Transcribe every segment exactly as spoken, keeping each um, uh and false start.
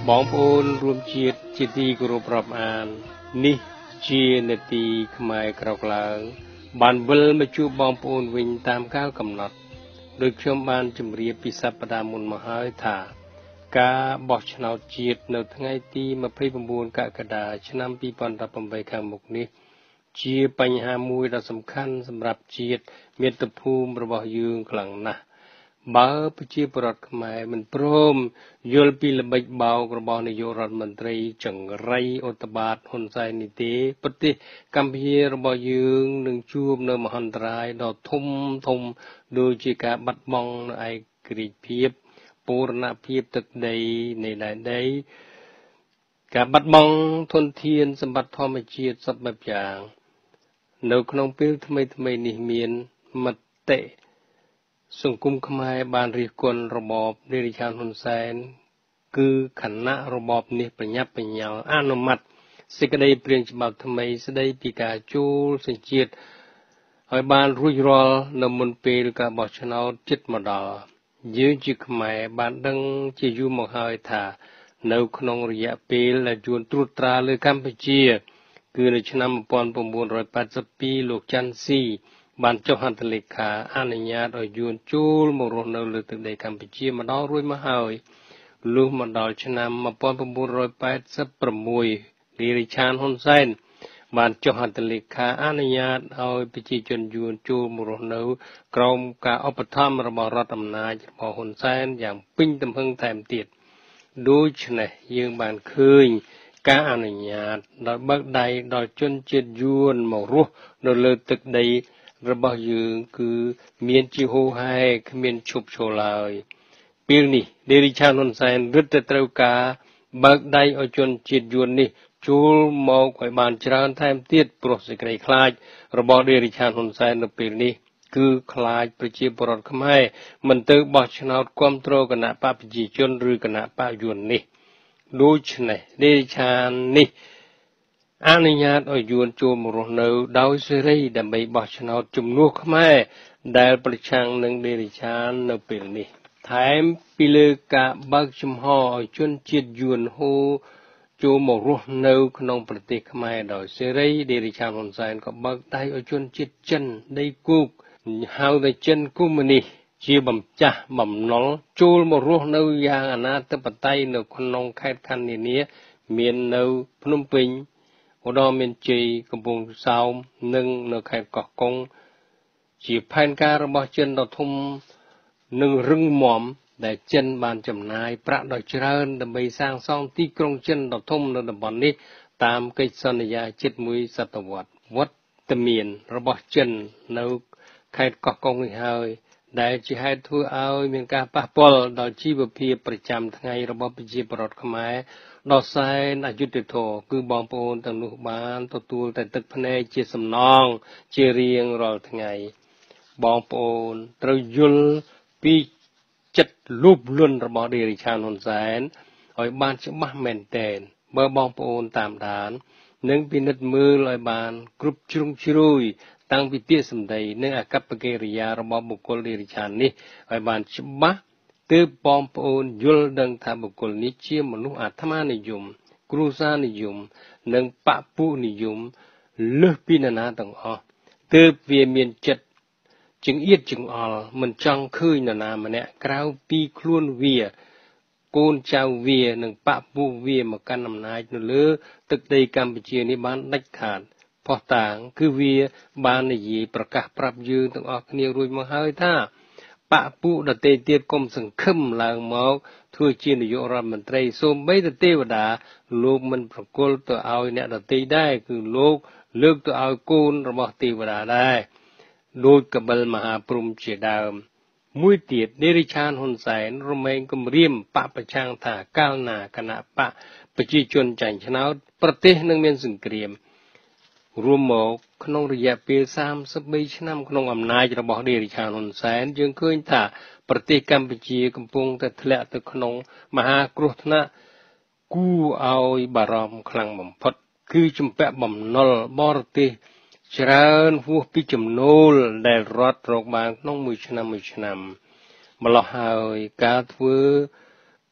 บองปูนรวมจิตจิตตีกรุปรับอ่านนิจีนตีขมายกราวกลางบานเบลมาจูบองปูนวิญตามก้าวกำหนดโดยชมบานจมเรียปิสัปดามุนมหาวิถากาบอชนาวจิตในทั้งไอตีมาพริบบูนกะกระดาชนำปีปอนรับปมใบขางมุกนี้จีปัญหามวยเราสำคัญสำหรับจิตเมตภูมิระบอบยืงกลางนะบ่าวปจีปรดขมายมันพร้อมยลปีละใบเบากระบอกนายรัฐมนตรีจังไรอุตบาทหนใจนิติปฏิกัมพีระบอบยืงหนึ่งจูบในมหันตรายดอกทุ่มทมโดยจิกาบัดมองในไอกรีเพียบปูรณะเพียบตึกใดในใดใดการบัดมองทนเทียนสมบัติธรรมจิตสับแบบอย่างในขนมเปรี้ยวทำไมทำไมนิเมียนมัดเตะสังคมขมายบานเรียกวนระบอบเดริชานหุนแสนคือขันนะระบอบนี้ปัญญาปัญญาอนุมัติสิกได้เปลี่ยนฉบับทำไมสได้ปีกาจูสังเกตให้บานรุ่ยรอลนำมันเปรกับบอชนาจิตมาดายืนจิขมายบานดังจียูมหาวิถาในขนมระยะเปรและจวนตรุตราเลยกัมพูชีคือในชนามปอนปมบุญร้อยแปดสิบปีลูกจันซีบานเจ้าหันตเลขาอนุญาตให้ยวนจูลมรณะเลือดในกัมพูชีมาดอรุ่ยมาหายลูกมาดอชนามมาปอนปมบุญร้อยแปดสิบประมวยดิริชานฮุนไซน์บานเจ้าหันตเลขาอนุญาตให้ปิจิจนยวนจูลมรณะกรมการอุปถัมภ์ระบอบรัฐอำนาจระบอบฮุนไซน์อย่างปิ้งตำพึงแถมติดดูชนะยังบานคืนการอนุญาตโดยบักใดโดยจนเจ็ดยวนมารุโดยเลือดตึกใดระบอบยืงคือเมียนจิโฮไฮเมียนชุบโชลายปีนี้เดริชานนไซน์รึตเตรกาบักใดเอาจนเจ็ดยวนนี้จูลมองไว้บานจรานแทมเตียดโปรสกรคลายระบอบเดริชานนไซน์ในปีนี้คือคลายประชีปรดขมายมันเติบบอชนาดความโตกันนะป้าปจีจนหรือกันนะป้ายวนนี้ดูชนะเดริชานนี้อนุญาตให้ยวนโจมรณะดาวเสรีดำไปบอชนาจุมนุขแม่ได้ประชังหนึ่งเดริชานในปีนี้แถมปีเลกะบักชุมห่อจนจิตยวนโฮโจมรณะขนมประเทศแม่ดาวเสรีเดริชานคนไซน์ก็บักได้จนจิตจันได้กุกหาวได้จันกุมนี่จีบมจ่าบำนองจูลมรณะอย่างอนาตปไตยในขนมแค่คันนี้เมียนในพนมเปญอุดรเมียนจีกำปงสาวหนึ่งในแค่กอกงจีบแผนการระบอบเจนดอทุ่มหนึ่งรึงหมอมแต่เจนบานจำนายประดอยเจริญดำไปสร้างซ่องที่กรงเจนดอทุ่มในตำบลนี้ตามกิจสัญญาจิตมุยศตวรรษวัดตะเมียนระบอบเจนในแค่กอกงอีหายได้จีให้ทั่วเอาเมียนกาปะปอลดอยชีบเพียประจำทั้งไงระบอบปิจิปรดขมายดอกไซน์อายุติโตคือบองโปนต่างนุบานตัวตูแต่ตึกพเนเจสมนองเจเรียงรอทั้งไงบองโปนตรยุลปีจัดรูปล้วนระบอบเดริชานหนแสนหอยบานจะบ้าแมนเตนเบอร์บองโปนตามฐานหนึ่งปีนัดมือลอยบานกรุบชรุงชรุยตั้งพิเตียสมใดเนื่องอากับปเกริยาระบอบบุคคลเดริชานนี้หอยบานจะบ้าเติบบอมปูนยุลดังทาบุคคลนิเชียมนุษย์อาธมานิยมครูซานิยมนังปะปูนิยมเลือกปีนานาต่างอ๋อเติบเวียเมียนจัดจึงเอียดจึงอ่อมันจังคืนนานามันเนี่ยกล่าวปีคล้วนเวียโกนเจ้าเวียนังปะปูเวียมากันนำนายนเลือตึกใดกัมพูชีนี้บ้านดักขาดพอต่างคือเวียบ้านในยีประกาศปรับยืนต่างออกเนียรุยมาหายท่าปะปูดเตเตียกรมสังคมลางมอกทั่วจีนยุรัฐมนตรีส่งไม่ดเตวดาโลกมันประกอบตัวเอาเนี่ยดเตได้คือโลกเลือกตัวเอาโกนระบบเทวดาได้โดยกบลมหาปรุมเจดามมุ้ยเตียดเดริชานหนแสนรวมเองก็เรียมปะประช่างถ่าก้าวหน้าคณะปะประจิชนจันชนะประเทศนึงเมียนสังเกตรวมหมกขนมระยะปีสามสิบปีชนำขนมอำนาจระบอบเดริชานนแสนจึงเคยถ่าประเทศกัมพูชีกำปงแต่ทะเลตะขนมมหากรุธนะกู้เอาบารมคลังบ่มพดคือจุมแปะบ่มนลบอรติเจริญหัวพิจมโนลได้รอดโรคบางน้องมือชนำมือชนำมาลหายการทเวป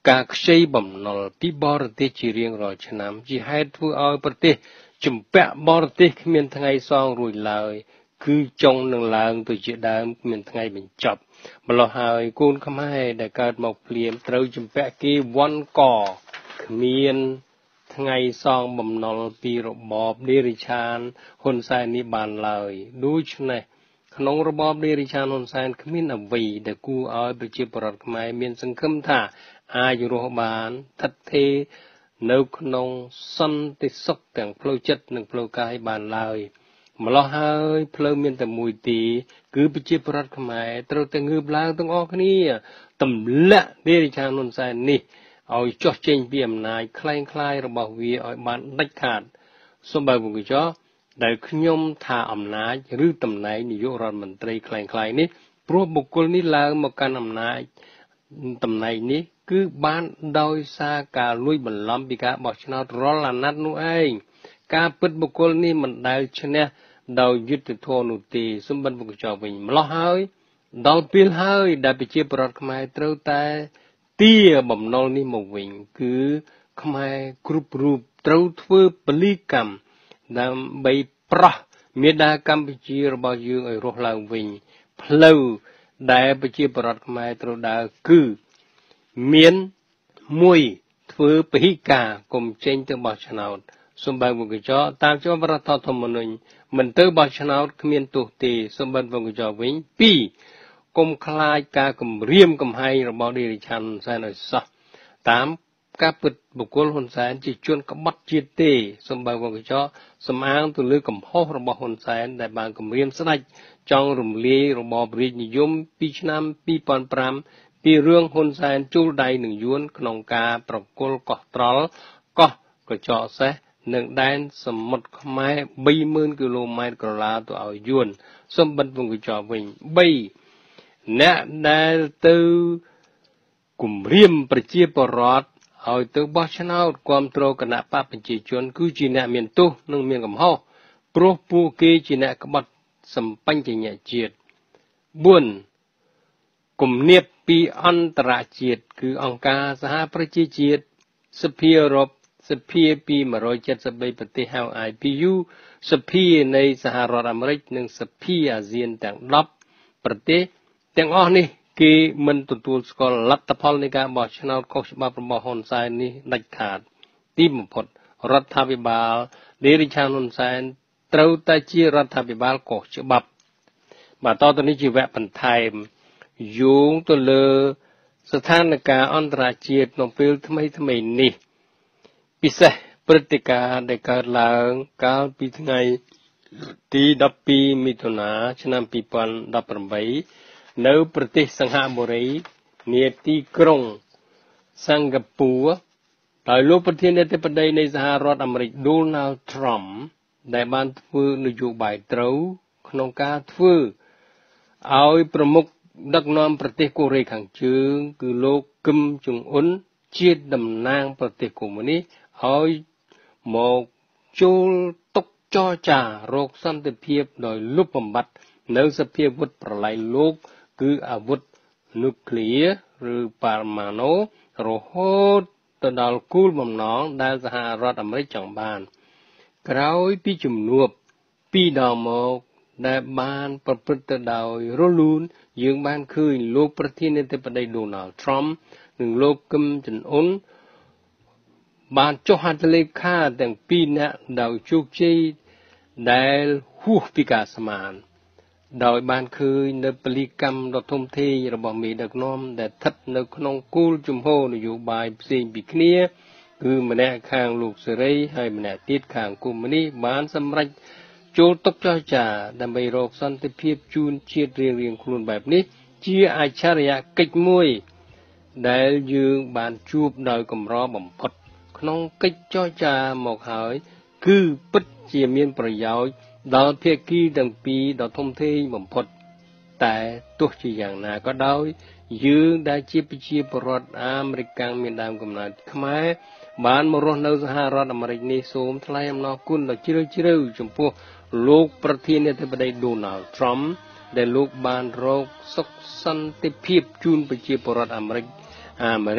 ការខ្ចីបំណុលពីបរទេសជារៀងរាល់ឆ្នាំជាហេតុធ្វើឲ្យប្រទេសជំពាក់បរទេសគ្មានថ្ងៃសងរួចឡើយគឺចុងនឹងឡើងទៅជាដើមគ្មានថ្ងៃបញ្ចប់ម្ល៉េះហើយកូនខ្មែរដែលកើតមកភ្លាមត្រូវជំពាក់គេវ័នកគ្មានថ្ងៃសងបំណុលពីរបបដេរិឆានហ៊ុនសែននេះបានឡើយដូច្នេះក្នុងរបបដេរិឆានហ៊ុនសែនគ្មានអ្វីដែលគួរឲ្យប្រជាពលរដ្ឋខ្មែរមានសង្ឃឹមថាអាចរស់បានថិតថេរនៅក្នុងសន្តិសុខទាំងផ្លូវចិត្តនិងផ្លូវកាយបានឡើយម្ល៉េះហើយផ្លូវមានតែមួយទេគឺប្រជាពលរដ្ឋខ្មែរត្រូវតែងើបឡើងទាំងអស់គ្នាទម្លាក់ដេរិឆានហ៊ុនសែននេះឲ្យចុះចេញពីអំណាចคล้ายៗរបស់វាឲ្យបានដាច់ខាតសូមបើវងចោដែលខ្ញុំថាអំណាចឬតំណែងនាយករដ្ឋមន្ត្រីคล้ายៗនេះព្រោះបុគ្គលនេះឡើងមកកាន់អំណាចតំណែងនេះគឺបានដោយសារការលួចបន្លំពីការបោះឆ្នោតរាល់អាណត្តិនោះឯងការពិតបុគ្គលនេះមិនដែលឈ្នះដោយយុត្តិធម៌នោះទេសម្បត្តិវងចោវិញម្ល៉េះហើយដល់ពេលហើយដែលប្រជាពលរដ្ឋខ្មែរត្រូវតែទាបំណុលនេះមកវិញគឺខ្មែរគ្រប់រូបត្រូវធ្វើពលីកម្មដើម្បីប្រោះមេដាកម្ពុជារបស់យើងឲ្យរស់ឡើងវិញផ្លូវដែលប្រជាពលរដ្ឋខ្មែរត្រូវដើរគឺមានមួយធ្វើពហិការកុំចេញទៅបោះឆ្នោតសម្បត្តិវងចោតាមច្បាប់រដ្ឋធម្មនុញ្ញមិនទៅបោះឆ្នោតគ្មានទោសទេសម្បត្តិវងចោវិញពីរកុំខ្លាចការគំរាមកំហែងរបស់ដេរិឆានហ៊ុនសែនឲ្យសោះតាមការពិតបុគ្គលហ៊ុនសែនជាជនក្បត់ជាតិទេសម្បត្តិវងចោសំអាងទៅលើកំហុសរបស់ហ៊ុនសែនដែលបានគំរាមស្ដេចចង់រំលាយរបបរាជនិយមពីឆ្នាំពីរពាន់ប្រាំពីរឿងហ៊ុនសែនជួលដៃនឹងយួនក្នុងការប្រគល់កោះត្រល់កោះកញ្ចក់សេះនិងដែនសមុទ្រខ្មែរ បីម៉ឺន គីឡូម៉ែត្រក្រឡាទៅឲ្យយួនសម្បត្តិវងចោវិញបីអ្នកដែលទៅគំរាមប្រជាពលរដ្ឋឲ្យទៅបោះឆ្នោតគ្រប់គ្រងគណៈបកប្រជាជនគឺជាអ្នកមានទោសនិងមានកំហុសព្រោះពួកគេជាអ្នកក្បត់សម្បញ្ញញ្ញជាតិបួនគំនាបពីអន្តរជាតិគឺអង្គការសហប្រជាជាតិសភាអឺរ៉ុបសភាពីone hundred seventy-threeប្រទេសហៅ I P U សភានៃសហរដ្ឋអាមេរិកនិងសភាអាស៊ានទាំងtenប្រទេសទាំងអស់នេះគេមិនទទួលស្គាល់លទ្ធផលនៃការបោះឆ្នោតខុសច្បាប់របស់ហ៊ុនសែននេះដាច់ខាតទីបំផុតរដ្ឋាភិបាលដេរិឆានហ៊ុនសែនត្រូវតែជារដ្ឋាភិបាលខុសច្បាប់បាទតទៅនេះជាវគ្គបន្ថែមយោងទៅលើស្ថានភាពអន្តរជាតិក្នុងពេលថ្មីថ្មីនេះពិសេសព្រឹត្តិការណ៍ដែលកើតឡើងកាលពីថ្ងៃទីtwelveមិថុនាឆ្នាំtwo thousand eighteenនៅប្រទេសសិង្ហបុរីនាទីក្រុងសិង្ហបុរីដោយលោកប្រធានាធិបតីនៃសហរដ្ឋអាមេរិក Donald Trump ដែលបានធ្វើនយោបាយត្រូវក្នុងការធ្វើឲ្យប្រមុខដឹកនាំប្រទេសកូរ៉េខាងជើងគឺលោកគឹមចុងអ៊ុនជាតំណាងប្រទេសកុម្មុយនីសឲ្យមកចូលតុចរចារកសន្តិភាពដោយលុបបំបាត់នៅសភាវុធប្រឡាយលោកគឺអាវុធនុយក្លេអ៊ែរឬប៉ារម៉ាណូរហូតទៅដល់គោលបំណងដែលសហរដ្ឋអាមេរិកចង់បានក្រោយពីជំនួបពីរដងមកដែលបានប្រព្រឹត្តទៅដោយរលូនយើងបានឃើញលោកប្រធានាធិបតី Donald Trump និងលោកគឹមចុងអ៊ុនបានចុះហត្ថលេខាទាំងពីរនាក់ដោយជោគជ័យដែលហួសពីការស្មានដោយបានឃើញនៅពលិកម្មដ៏ធំធេងរបស់មេដឹកនាំដែលស្ថិតនៅក្នុងគោលជំហរនយោបាយផ្សេងពីគ្នាគឺម្នាក់ខាងលោកសេរីហើយម្នាក់ទៀតខាងកុម្មុយនីសបានសម្រេចចូលតុចរចាដើម្បីរកសន្តិភាពជូនជាតិរៀងៗខ្លួនបែបនេះជាអច្ឆរិយកិច្ចមួយដែលយើងបានជួបដោយកម្របំផុតក្នុងកិច្ចចរចាមកហើយគឺពិតជាមានប្រយោជន៍ដល់ភាគីទាំងពីរដ៏ធំធេងបំផុតតែទោះជាយ៉ាងណាក៏ដោយយើងដែលជាប្រជាពលរដ្ឋអាមេរិកមានដើមកំណើតខ្មែរបានមករស់នៅសហរដ្ឋអាមេរិកនេះសូមថ្លែងអំណរគុណដ៏ជ្រាលជ្រៅចំពោះលោកប្រធានាធិបតី Donald Trump ដែលលោកបានរកសុខសន្តិភាពជូនប្រជាពលរដ្ឋអាមេរិកអាមេរិក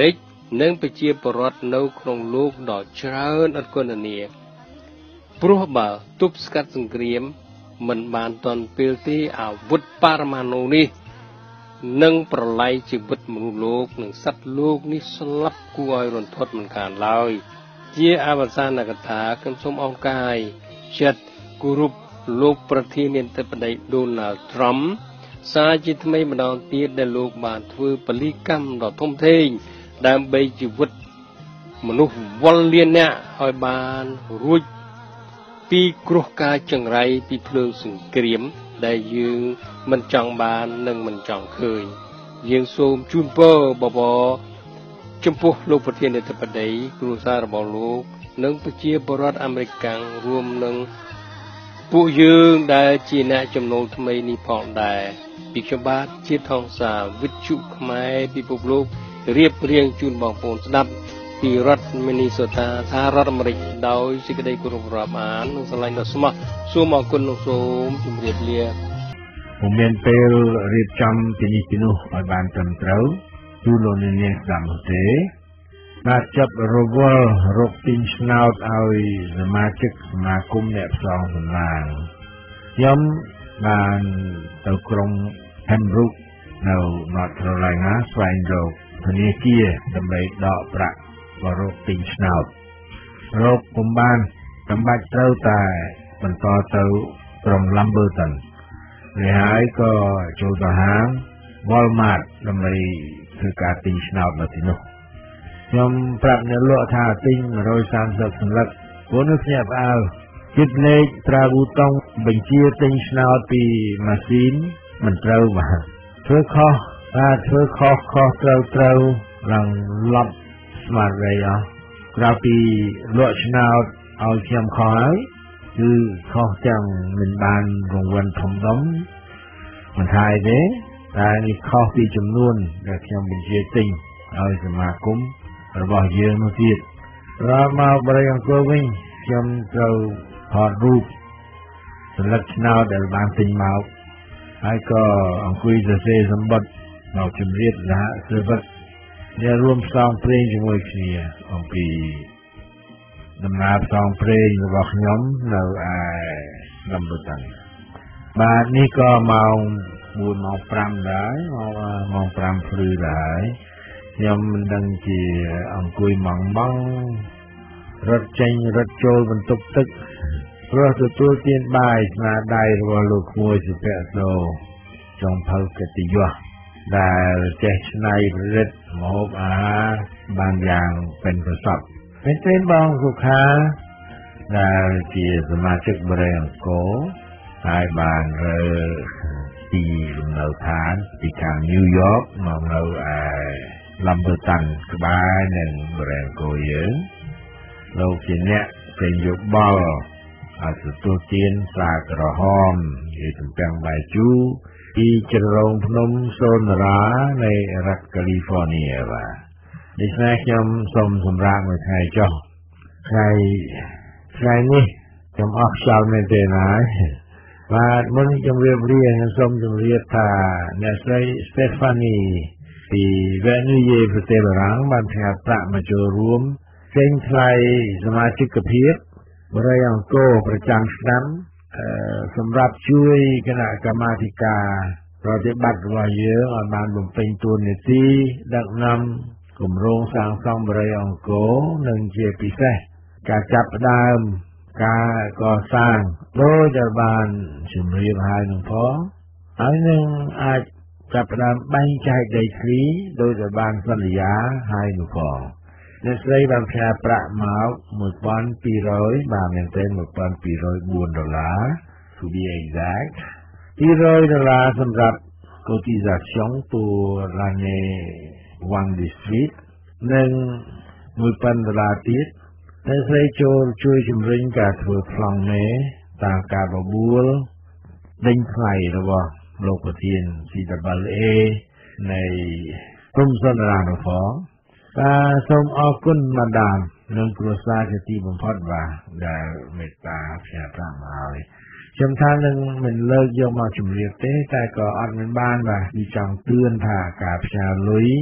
និងប្រជាពលរដ្ឋនៅក្នុងលោកដ៏ច្រើនឥតគណនាព្រោះបើទប់ស្កាត់សង្គ្រាមមិនបានទាន់ពេលទេអាវុធបរមាណូនេះនឹងប្រឡ័យជីវិតមនុស្សលោកនិងសត្វលោកនេះស្លាប់គួរឲ្យរន្ធត់មិនខានឡើយជាអវសានកថាខ្ញុំសូមអរកាយចិត្តគោរពលោកប្រធានាធិបតី Donald Trump សារជាថ្មីម្ដងទៀតដែលលោកបានធ្វើពលីកម្មដ៏ធំធេងដើម្បីជីវិតមនុស្សវល់លានអ្នកឲ្យបានរួចពីគ្រោះកាចចង្រៃពីភ្លើងសង្គ្រាមដែលយើងមិនចង់បាននិងមិនចង់ឃើញយើងសូមជូនពរបបរចំពោះលោកប្រធានាធិបតីគ្រួសាររបស់លោកនិងប្រជាពលរដ្ឋអាមេរិកកាំងរួមនឹងពួកយើងដែលជាអ្នកចំណូលថ្មីនេះផងដែរពីខ្ញុំបាទជាថងសាវិទ្យុខ្មែរពិភពលោករៀបរៀងជូនបងប្អូនស្ដាប់ពីរដ្ឋមីនីសូតាសហរដ្ឋអាមេរិកដោយសេចក្តីគោរពរាប់អាននិងស្រឡាញ់ដ៏ស្មោះសូមអរគុណលោកសូមជម្រាបលាពុំមានពេលរៀបចំពីនេះពីនោះឲ្យបានត្រឹមត្រូវទូលលោកនាងស្ដាប់នោះទេបាទចាប់រវល់រកទិញឆ្នោតឲ្យសមាជិកសមាគមអ្នកផ្សងសំឡាងខ្ញុំបានទៅក្រុង Pembroke នៅ North Carolina ស្វែងរកធនាគារដើម្បីដកប្រាក់បរកទិញឆ្នោតរកពុំបានចាំបាច់ត្រូវតែបន្តទៅក្រុង Lumberton ហើយហើយក៏ចូលទៅហាង Walmart ដើម្បីធ្វើការទិញឆ្នោតនៅទីនោះខ្ញុំប្រាប់អ្នកលក់ថាទិញone hundred thirtyសន្លឹកព្រោះនៅភ្នាក់ផ្អើលគិតលេខប្រើប៊ូតុងបញ្ជាទិញឆ្នោតពីម៉ាស៊ីនមិនត្រូវបាទធ្វើខុសថាធ្វើខុសខុសត្រូវត្រូវឡើងឡប់ស្មារតីអស់ក្រៅពីលក់ឆ្នោតឲ្យខ្ញុំខុសហើយគឺខុសទាំងមិនបានរង្វាន់ធំដុំមិនថាអីទេតែនេះខុសពីចំនួនដែលខ្ញុំបញ្ជាទិញឲ្យសមាគមរបស់យើងនោះទៀតដល់មកបរិយាអង្គវិញខ្ញុំត្រូវថតរូបសន្លឹកឆ្នោតដែលបានទិញមកហើយក៏អង្គុយសរសេរសម្បត្តិមកជំរាបសហសេវិកដែលរួមផ្សងព្រេងជាមួយគ្នាអំពីដំណើរផ្សងព្រេងរបស់ខ្ញុំនៅឯLumbertonបាទនេះក៏ម៉ោងfourម៉ោងfiveដែរម៉ោងfiveព្រឺដែរខ្ញុំមិនដឹងជាអង្គុយម៉ងម៉ងរត់ចេញរត់ចូលបន្ទប់ទឹកព្រោះទទួលទានបាយស្នាដៃរបស់លោកក្មួយសុភ័ក្រសូចុងភៅកិត្តិយសដែលចេះច្នៃប្រឌិតម្ហូបអាហារបានយ៉ាងប៉ិនប្រសប់មែនទេបងសុខាដែលជាសមាជិកបរិយាអង្គរហើយបានរើទីលំនៅឋានពីខាង New York មកនៅឯLumberton ក្បែរនឹងបរិយាអង្គរយើងលោកជាអ្នកពេញយោបល់ឲ្យទទួលទានសាក្រហមជាទំពាំងបាយជូរពីជ្រលងភ្នំសូនរានៃរដ្ឋ California បាទដូច្នេះខ្ញុំសូមសម្រាប់មួយថ្ងៃចុះថ្ងៃថ្ងៃនេះខ្ញុំអស់ខ្យល់មែនទេណាបាទមុនខ្ញុំរៀបរៀងខ្ញុំសូមជម្រាបថាអ្នកស្រី Stephanie ពីវេនុយេប្រទេសបារាំងបានផ្ញើប្រាក់មកចូលរួមចេញថ្លៃសមាជិកភាពបរិយាអង្គរប្រចាំឆ្នាំសម្រាប់ជួយគណៈកម្មាធិការប្រតិបត្តិរបស់យើងឲ្យបានបំពេញតួនាទីដឹកនាំគម្រោងសាងសង់បរិយាអង្គរនិងជាពិសេសការចាប់ផ្ដើមការកសាងដោយដែលបានជំរាបហើយនឹងផងហើយនឹងអាចចាប់ផ្ដើមបែងចែកដីធ្លីដោយដែលបានសន្យាហើយនោះផងអ្នកស្រីបានផ្ញើប្រាក់មកtwelve hundredបាទមែនទែនtwelve oh fourដុល្លារ to be exact two hundredដុល្លារសម្រាប់ cotisation pour l'année one district និងone thousandដុល្លារទៀតអ្នកស្រីចូលជួយជំរុញការធ្វើប្លង់មេតាមការបបួលដេញថ្លៃរបស់លោកប្រធាន C W A នៃព្រំសន្តាននោះផងបាទសូមអរគុណម៉ាដាមនិងគ្រួសារជាទីបំផុតបាទដែលមេត្តាផ្ញើប្រាក់មកឲ្យខ្ញុំថានឹងមិនលើកយកមកជម្រាបទេតែក៏អត់មិនបានបាទគឺចង់ទឿនថាការផ្ញើលុយ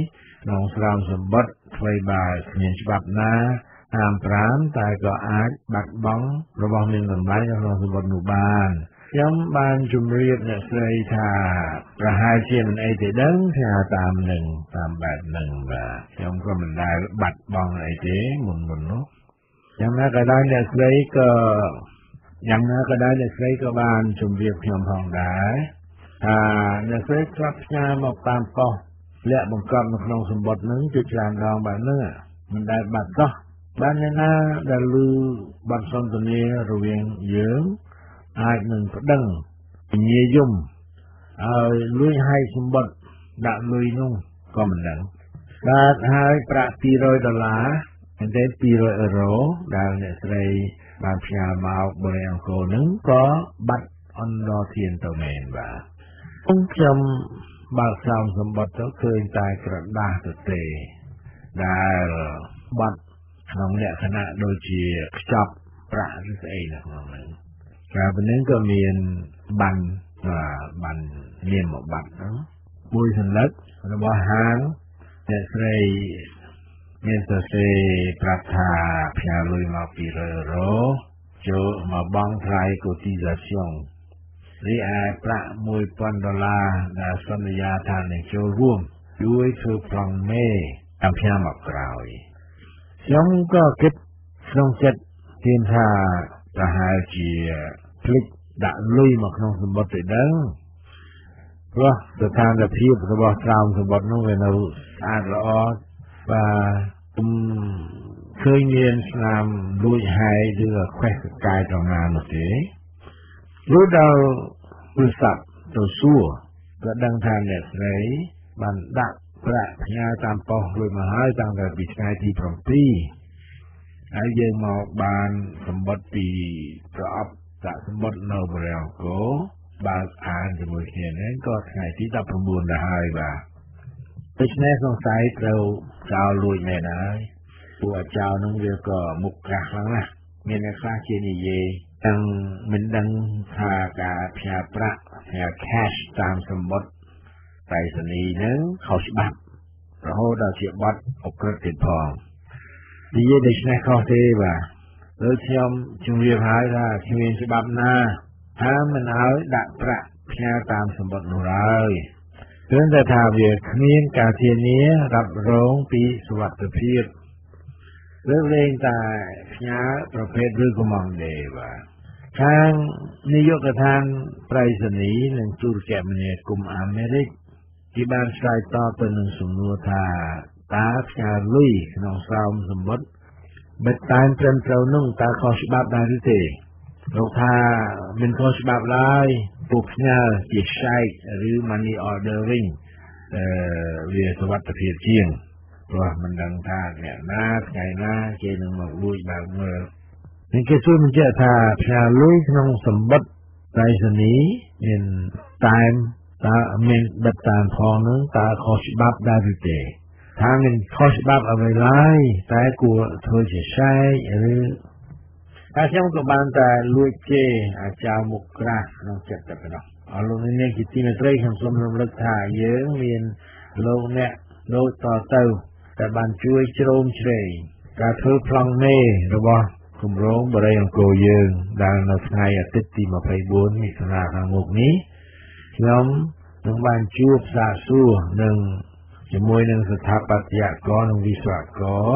ក្នុងស្រោមសម្បត្តិអ្វីបើគ្មានច្បាប់ណាហាមប្រាមតែក៏អាចបាត់បង់របស់មានតម្លៃនៅក្នុងសម្បត្តិនោះបានខ្ញុំបានជម្រាបអ្នកស្រីថាប្រហែលជាមិនអីទេដឹងថាតាមនឹងតាមបែបនឹងបាទខ្ញុំក៏មិនដែលបាត់បង់អីទេមុនមុននោះយ៉ាងណាក៏ដោយអ្នកស្រីក៏យ៉ាងណាក៏ដោយអ្នកស្រីក៏បានជម្រាបខ្ញុំផងដែរថាអ្នកស្រីស្រាប់ផ្ញើមកតាមប៉ុស្តិ៍លាក់បង្កប់នៅក្នុងសម្បត្តិនឹងជាច្រើនដងបែបហ្នឹងមិនដែលបាត់សោះបានអ្នកណាដែលឮបទសន្ទនារវាងយើងអាចនឹងប្តឹងពញាយមឲ្យលួចហែកសម្បត្តិដាក់លុយនោះក៏មិនដឹងកើតហើយប្រាក់ពីររយដុល្លារហើយតែពីររយអឺរ៉ូដែលអ្នកស្រីបានផ្ញើមកបរិយាអង្គរនឹងក៏បាត់អន្តរធានទៅមែនបាទខ្ញុំបើកស្រោមសម្បត្តិទៅឃើញតែក្រដាសទៅទេដែលបាត់ក្នុងលក្ខណៈដូចជាខ្ចប់ប្រាក់ឬស្អីនៅក្នុងហ្នឹងកាលពីនេះក៏មានបានបាននាមប័ណ្ណហ្នឹងមួយសន្លឹករបស់ហាងអ្នកស្រីមានសរសេរប្រាប់ថាផ្ញើលុយមកពីររយអឺរ៉ូចូលមកបង់ថ្លៃ cotisation រីឯប្រាក់មួយពាន់ដុល្លារដែលសន្យាថានឹងចូលរួមជួយធ្វើប្លង់មេតាមផ្ញើមកក្រោយខ្ញុំក៏គិតក្នុងចិត្តទានថាប្រហែលជាភ្លេចដាក់លុយមកក្នុងសម្បត្តិទៅដឹងព្រោះស្ថានភាពរបស់ស្រោមសម្បត្តិនោះវានៅស្អាតល្អបាទខ្ញុំឃើញមានស្នាមលួចហែកឬខ្វេះកកាយត្រង់ណានោះទេលុះដល់ទូរស័ព្ទទៅសួរក៏ដឹងថាអ្នកស្រីបានដាក់ប្រាក់ផ្ញើតាមប៉ុស្តិ៍លុយមកហើយតាំងតែពីថ្ងៃទីប្រាំពីរហើយយើងមកបានសម្បត្តិពីប្រអប់ដាក់សម្បត្តិនៅបរិយាអង្គរបើកអានជាមួយគ្នានេះក៏ថ្ងៃទីដប់ប្រាំបួនដែរហើយបាទដូច្នេះសង្ស័យត្រូវចោលលួចមែនហើយពួកចោលនឹងវាក៏មុខក្រាស់ខ្លាំងណាស់មានអ្នកខ្លះជានិយាយទាំងមិនដឹងថាការផ្ញើប្រាក់ផ្ញើ cash តាមសម្បត្តិតែសនីនឹងខុសច្បាប់រហូតដល់ជាបទអក្រិតទៀតផងនិយាយដូច្នេះខុសទេបាទដូចខ្ញុំជម្រាបហើយថាគ្មានច្បាប់ណាហាមមិនឲ្យដាក់ប្រាក់ផ្ញើតាមសម្បត្តិនោះឡើយព្រោះតែថាវាគ្មានការធានារ៉ាប់រងពីសុវត្ថិភាពលើកលែងតែផ្ញើប្រភេទឬក៏ម៉ង់ដេបាទខាងនាយកដ្ឋានប្រៃសណីយ៍និងទូរគមនាគមន៍អាមេរិកគេបានឆ្លើយតបទៅនឹងសំណួរថាតើផ្ញើលុយក្នុងស្រោមសម្បត្តិបិទតាមត្រឹមត្រូវនោះតើខុសច្បាប់ដែរឬទេលោកថាមិនខុសច្បាប់ឡើយពួកផ្ញើជា check ឬ money ordering អឺវាសុវត្ថិភាពជាងព្រោះមិនដឹងថាអ្នកណាថ្ងៃណាគេនឹងមកលួចបើកមើលនេះគេសួរបញ្ជាក់ថាផ្ញើលុយក្នុងសម្បត្តិប្រៃសណីយ៍មានតាមតើមានបិទតាមផងនោះតើខុសច្បាប់ដែរឬទេថាមិនខុសច្បាប់អ្វីឡើយតែគួរធ្វើជា check ឬតែខ្ញុំក៏បានតែលួចជេរអាចៅមុខក្រាស់ក្នុងចិត្តតែប៉ុណ្ណោះអរលោកអ្នកជាទីមេត្រីខ្ញុំសូមរំលឹកថាយើងមានលោកអ្នកដូចតទៅដែលបានជួយជ្រោមជ្រែងការធ្វើប្លង់មេរបស់គម្រោងបរិយាអង្គរយើងដែលនៅថ្ងៃអាទិត្យទីម្ភៃបួនមិថុនាខាងមុខនេះខ្ញុំនឹងបានជួបសាកសួរនឹងជាមួយនឹងស្ថាបត្យករនិងវិស្វករ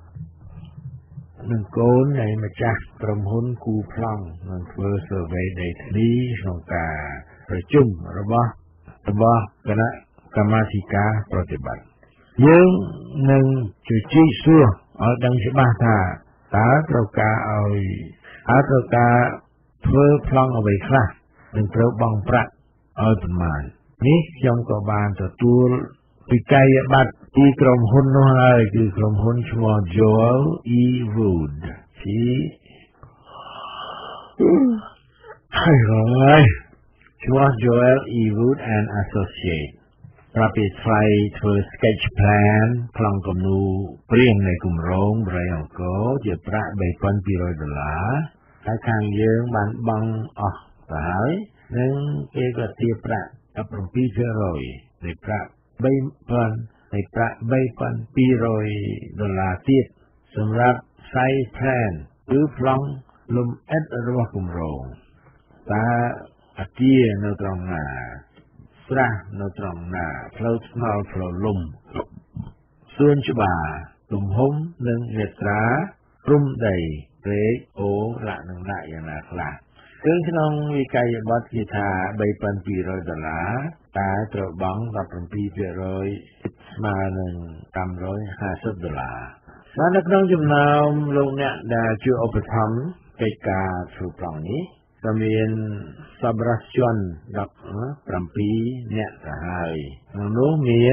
នឹងកូននៃម្ចាស់ក្រុមហ៊ុនគូប្លង់នឹងធ្វើ survey ដីធ្លីក្នុងការប្រជុំរបស់របស់គណៈកម្មាធិការប្រតិបត្តិយើងនឹងជជែកសួរឲ្យដឹងច្បាស់ថាតើត្រូវការឲ្យតើត្រូវការធ្វើប្លង់អ្វីខ្លះនឹងត្រូវបង់ប្រាក់ឲ្យប្រមាណនេះខ្ញុំក៏បានទទួលពីកាយប័ត្រពីក្រុមហ៊ុននោះហើយគឺក្រុមហ៊ុនឈ្មោះ Joel E. Wood ពីហើយឈ្មោះ Joel E. Wood and Associate ប្រាប់ពីថ្លៃធ្វើ sketch plan ប្លង់គំនូរព្រាងនៃគម្រោងបរិយាអង្គរជាប្រាក់បីពាន់ពីររយដុល្លារហើយខាងយើងបានបង់អស់ទៅហើយនិងគេក៏ទារប្រាក់ដប់ប្រាំពីរភាគរយនៃប្រាក់បីពាន់នៃប្រាក់បីពាន់ពីររយដុល្លារទៀតសម្រាប់ไซส์แพลนឬប្លង់លំអិតរបស់គម្រោងតើអគារនៅត្រង់ណាស្រះនៅត្រង់ណាផ្លូវថ្នល់ផ្លូវលំសួនច្បារទំហំនិងនេត្រាព្រំដីព្រែកអូលក្ខណៈយ៉ាងណាខ្លះគឺក្នុងវិក័យប័ត្រគេថាបីពាន់ពីររយដុល្លារតែត្រូវបង់ដប់ប្រាំពីរភាគរយស្មើនឹងប្រាំរយហាសិបដុល្លារហើយនៅក្នុងចំណោមលោកអ្នកដែលជួយឧបត្ថម្ភកិច្ចការធ្វើប្លង់នេះក៏មានសប្បុរសជនដប់ប្រាំពីរអ្នកទៅហើយក្នុងនោះមាន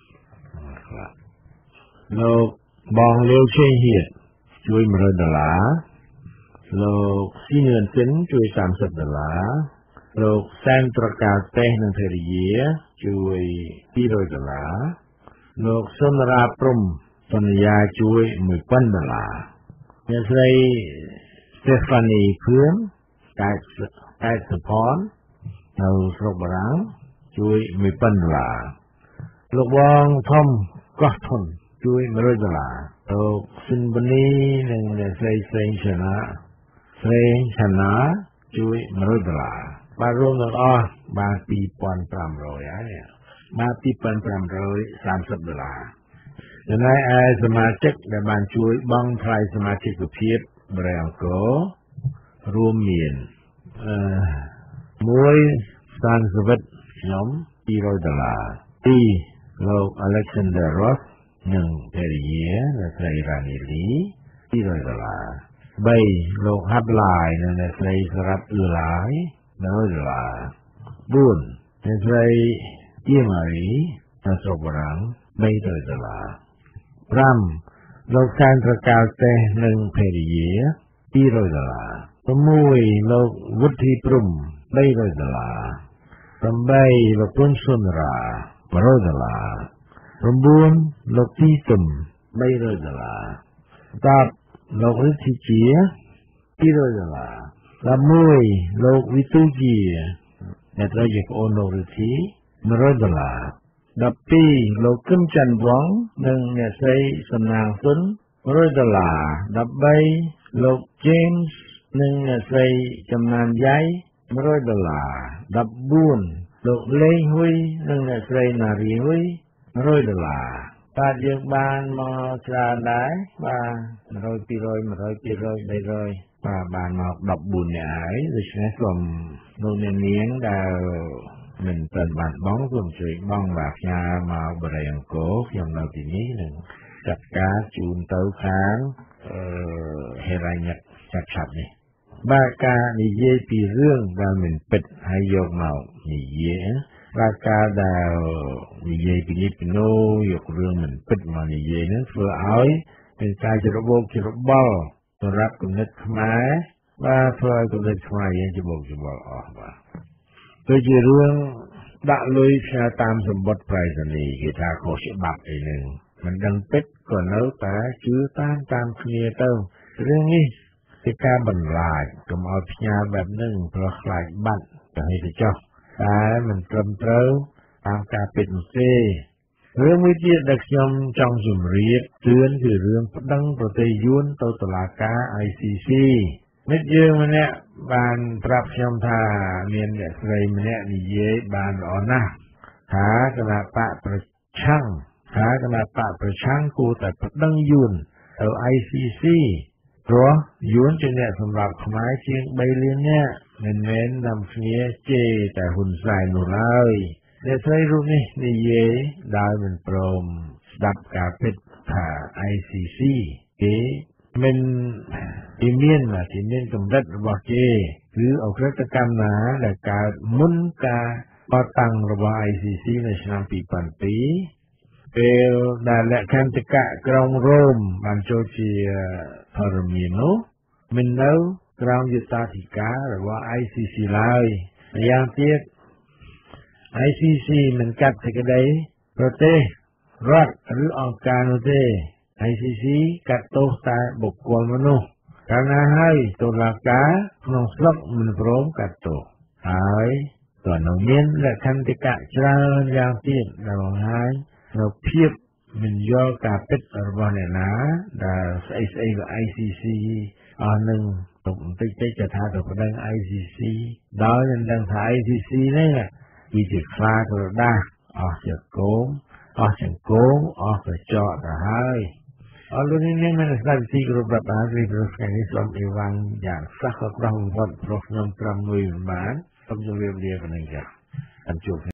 លោកបងលាវជ័យហៀតជួយមួយរយដុល្លារលោកស៊ីនឿនសិនជួយសាមសិបដុល្លារលោកសែនត្រកាលតេសនិងភរិយាជួយពីររយដុល្លារលោកសុនរាព្រំសន្យាជួយមួយពាន់ដុល្លារអ្នកស្រីស្តេហ្វានីភឿនកែតកែតសុផននៅស្រុកបារាំងជួយមួយពាន់ដុល្លារលោកបងធំកោះធនជួយមួយរយដុល្លារលោកស៊ិនបនីនិងអ្នកស្រីស្រីឆាណាស្រីឆាណាជួយមួយរយដុល្លារបាទរួមទាំងអស់បានពីរពាន់ប្រាំរយហើយបាទពីរពាន់ប្រាំរយសាមសិបដុល្លារចំណែកឯសមាជិកដែលបានជួយបង់ថ្លៃសមាជិកភាពបរិយាអង្គររួមមានអឺមួយសានសវិតខ្ញុំពីររយដុល្លារពីរលោក Alexander Ross និងភរិយាអ្នកស្រីរ៉ានីលីពីររយដុល្លារបីលោកហាត់ឡាយនិងអ្នកស្រីសរ៉ាត់អ៊ឺឡាយនៅដុល្លារបួនអ្នកស្រីអ៊ីម៉ារីនៅស្រុកបារាំងបីរយដុល្លារប្រាំលោកសែនត្រកាលតេសនិងភរិយាពីររយដុល្លារប្រាំមួយលោកវុធីព្រំបីរយដុល្លារប្រាំបីលោកពុនសុនរាប្រាំរយដុល្លារប្រាំបួនលោកទីទុំបីរយដុល្លារដប់លោករិទ្ធិជាពីររយដុល្លារប្រាំមួយលោកវិទូជាអ្នកត្រូវជាប្អូនលោករិទ្ធិមួយរយដុល្លារដប់ពីរលោកគឹមច័ន្ទវងនិងអ្នកស្រីសំណាងសុនមួយរយដុល្លារដប់បីលោក James និងអ្នកស្រីចំណានយ៉ៃមួយរយដុល្លារដប់បួនលោកលេងហ៊ុយនិងអ្នកស្រីណារីហ៊ុយមួយរយដុល្លារបាទយើងបានមកច្រើនដែរបាទមួយរយពីររយមួយរយពីររយបីរយបាទបានមកដប់បួននាក់ហើយដូច្នេះសូមលោកអ្នកនាងដែលមិនទាន់បានបង់សូមជួយបង់បាទផ្ញើមកបរិយាអង្គរខ្ញុំនៅទីនេះនឹងចាត់ការជូនទៅខាងអឺហេរ៉ាញ៉ាត់ឆាប់ឆាប់នេះបាទការនិយាយពីរឿងដែលមិនពិតហើយយកមកនិយាយបាទការដែលនិយាយពីនេះពីនោះយករឿងមិនពិតមកនិយាយនឹងធ្វើឲ្យเป็นការច្របូកច្របល់សម្រាប់គំនិតខ្មែរបាទធ្វើឲ្យគំនិតខ្មែរយើងច្របូកច្របល់អស់បាទដូចជារឿងដាក់លុយផ្ញើតាមសម្បត្តិប្រៃសណីគេថាខុសច្បាប់អីហ្នឹងមិនដឹងពិតក៏នៅតែជឿតាមតាមគ្នាទៅរឿងនេះជាការបន្លាចកុំឲ្យផ្ញើបែបហ្នឹងព្រោះខ្លាចបាត់ទៅឲ្យទៅចោះតែមិនត្រឹមត្រូវតាមការពិតនោះទេរឿងមួយទៀតដែលខ្ញុំចង់ជម្រាបជឿនគឺរឿងប្តឹងប្រទេសយួនទៅតុលាការ ไอ ซี ซี មិត្តយើងម្នាក់បានប្រាប់ខ្ញុំថាមានអ្នកស្រីម្នាក់និយាយបានល្អណាស់ថាគណៈបកប្រឆាំងថាគណៈបកប្រឆាំងគួរតែប្តឹងយួនទៅ ไอ ซี ซี ព្រោះយួនជាអ្នកសម្រាប់ខ្មែរជាងបីលាននាក់មិនមែននាំគ្នាជេរតែហ៊ុនសែននោះឡើយអ្នកស្រីរូបនេះនិយាយដោយមិនព្រមស្ដាប់ការពិតថា ไอ ซี ซี គេមិនទីមានណាទីមានកម្រិតរបស់គេគឺអក្រិតកម្មណាដែលកើតមុនការបកតាំងរបស់ ไอ ซี ซี នៅឆ្នាំពីរពាន់ពីរពេលដែលលក្ខន្តិកៈក្រុងរ៉ូមបានចូលជាធរមាននោះមិននៅក្រោមយុត្តាធិការរបស់ ไอ ซี ซี ឡើយម្យ៉ាងទៀត ไอ ซี ซี មិនកាត់សេចក្តីប្រទេសរដ្ឋឬអង្គការនោះទេ ไอ ซี ซี កាត់ទោសតែបុគ្គលមនុស្សកាលណាហើយតុលាការក្នុងស្រុកមិនព្រមកាត់ទោសហើយក៏នៅមានលក្ខន្តិកៈច្រើនយ៉ាងទៀតដែលបង្ហាញនៅភាពមិនយកការពិតរបស់អ្នកណាដែលស្អីស្អីក៏ I C C អស់នឹងទុកបន្តិចតិចក៏ថាទៅប្តឹង I C C ដោយមិនដឹងថា I C C ហ្នឹងវាជាខ្លាក្រដាស់អស់ជាគោមអស់ចង្គង់អស់កញ្ចក់ទៅហើយអរលោកនាងមានស្ដាប់វិទ្យុគ្រប់ប្រាប់អានរីព្រោះថ្ងៃនេះសូមអីវ៉ាំងយ៉ាងសោះក៏ប្រងបំផុតព្រោះខ្ញុំត្រឹមមួយមិនបានសូមជម្រាបលាប៉ុណ្្នឹងចា៎អញ្ជើញ